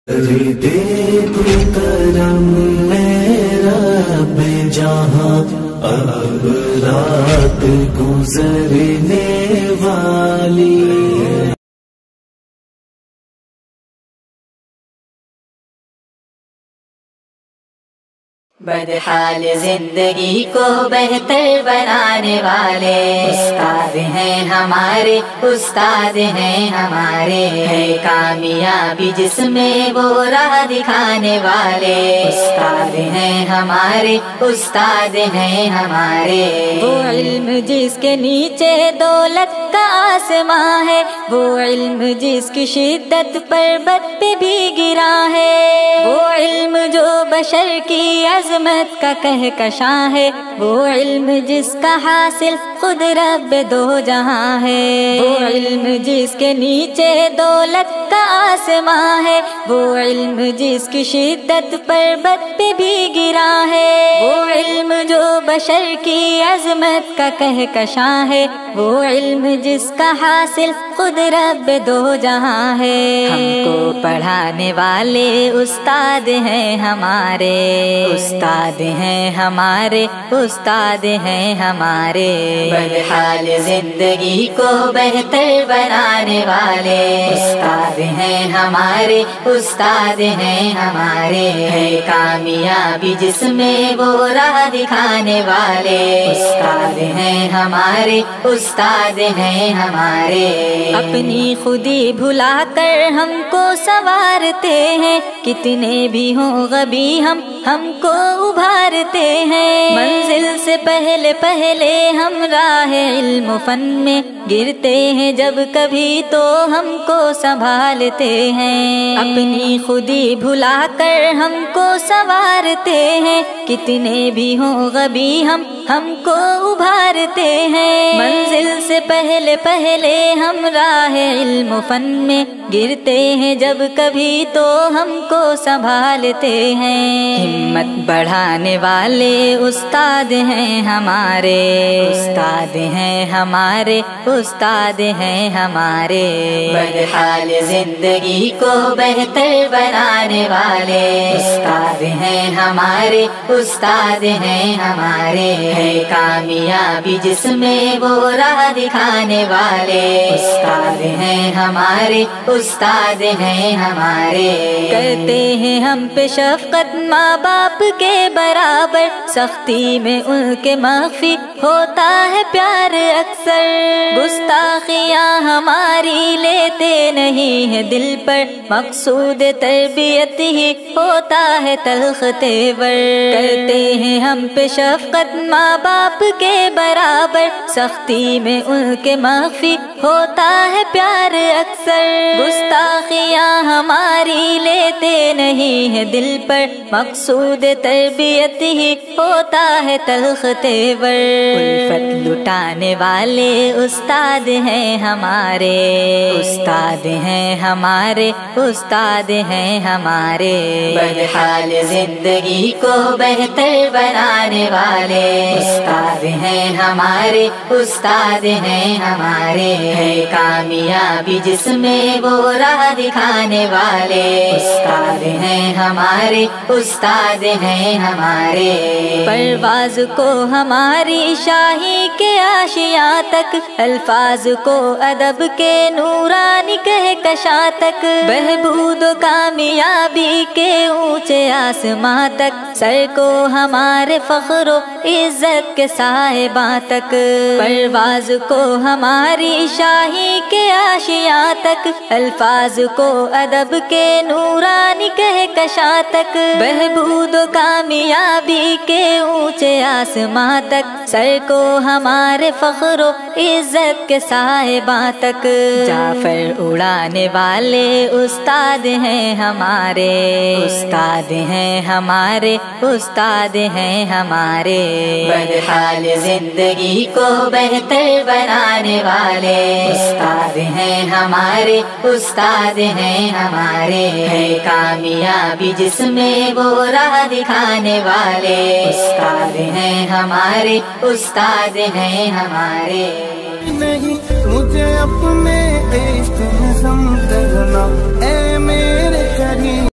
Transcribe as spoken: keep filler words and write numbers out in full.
دے تو کرم میرا بے جہاں اب رات گزرنے والی بدحال زندگی کو بہتر بنانے والے استاد ہیں ہمارے، استاد ہیں ہمارے، ہے کامیابی جس میں وہ راہ دکھانے والے استاد ہیں ہمارے، استاد ہیں ہمارے۔ وہ علم جس کے نیچے دولت کا آسماں ہے، وہ علم جس کی شدت پربت پہ بھی گرا ہے، وہ علم جو بشر کی عظمت کا کہکشاں ہے، وہ علم جس کا حاصل خود رب دو جہاں ہے، وہ علم جس کے نیچے دولت کا آسماں ہے، وہ علم جس کی شدت پربت پہ بھی گرا ہے، وہ علم جو بشر کی عظمت کا کہکشاں ہے، وہ علم جس کا حاصل خود رب دو جہاں ہے۔ ہم کو پڑھانے والے استاد ہیں ہمارے، استاد ہیں ہمارے، استاد ہیں ہمارے۔ بدحال زندگی کو بہتر بنانے والے استاد ہیں ہمارے، استاد ہیں ہمارے، ہے کامیابی جس میں وہ راہ دکھانے والے استاد ہیں ہمارے، استاد ہیں ہمارے۔ اپنی خودی بھلا کر ہم کو سنوارتے ہیں، کتنے بھی ہوں غبی ہم ہم کو ابھارتے ہیں، منزل سے پہلے پہلے ہم راہ علم و فن میں گرتے ہیں، جب کبھی تو ہم کو سنبھالتے ہیں۔ اپنی خودی بھلا کر ہم کو سنوارتے ہیں، کتنے بھی ہوں غبی ہم ہم کو ابھارتے ہیں، منزل سے پہلے پہلے ہم راہ علم و فن میں گرتے ہیں، جب کبھی تو ہم کو سنبھالتے ہیں۔ ہمت بڑھانے والے استاد ہیں ہمارے، استاد ہیں ہمارے، استاد ہیں ہمارے۔ بدحال زندگی کو بہتر بنانے والے استاد ہیں ہمارے، استاد ہیں ہمارے، ہے کامیابی جس میں وہ راہ دکھانے والے استاد ہیں ہمارے، استاد ہیں ہمارے۔ کرتے ہیں ہم پہ شفقت ماں باپ کے برابر، سختی میں ان کے مخفی ہوتا ہے پیار اکثر، گستاخیاں ہماری لیتے نہیں ہے دل پر، مقصود تربیت ہی ہوتا ہے تلخ تیور۔ کرتے ہیں ہم پہ شفقت ماں باپ کے برابر، سختی میں ان کے مخفی ہوتا ہے پیار اکثر، گستاخیاں ہماری لیتے نہیں ہے دل پر، مقصود تربیت ہی ہوتا ہے تلخ تیور۔ الفت لٹانے والے استاد ہیں ہمارے، استاد ہیں ہمارے، استاد ہیں ہمارے۔ بدحال زندگی کو بہتر بنانے والے استاد ہیں ہمارے، استاد ہیں ہمارے، ہے کامیابی جس میں وہ راہ دکھانے والے استاد ہیں ہمارے، استاد ہیں ہمارے۔ پرواز کو ہماری شاہی کے آشیاں تک، الفاظ کو ادب کے نورانی کہکشاں تک، بہبود و کامیابی کے اونچے آسماں تک، سر کو ہمارے فخر و عزت کے صاحباں تک، پرواز کو ہماری شاہی کے آشیاں تک، الفاظ کو ادب کے نورانی کہکشاں تک، بہبود و کامیابی کے اونچے آسماں تک، سر کو ہمارے فخر و عزت کے صاحباں تک۔ جعفر اڑانے والے استاد ہیں ہمارے، استاد ہیں ہمارے، استاد ہیں ہمارے۔ بدحال زندگی کو بہتر بنانے والے استاد ہیں ہمارے، استاد ہیں ہمارے، ہے کامیابی جس میں وہ راہ دکھانے والے استاد ہیں ہمارے، استاد ہیں ہمارے۔ نہیں مجھے اپنے عشق میں سمجھنا اے میرے کریم۔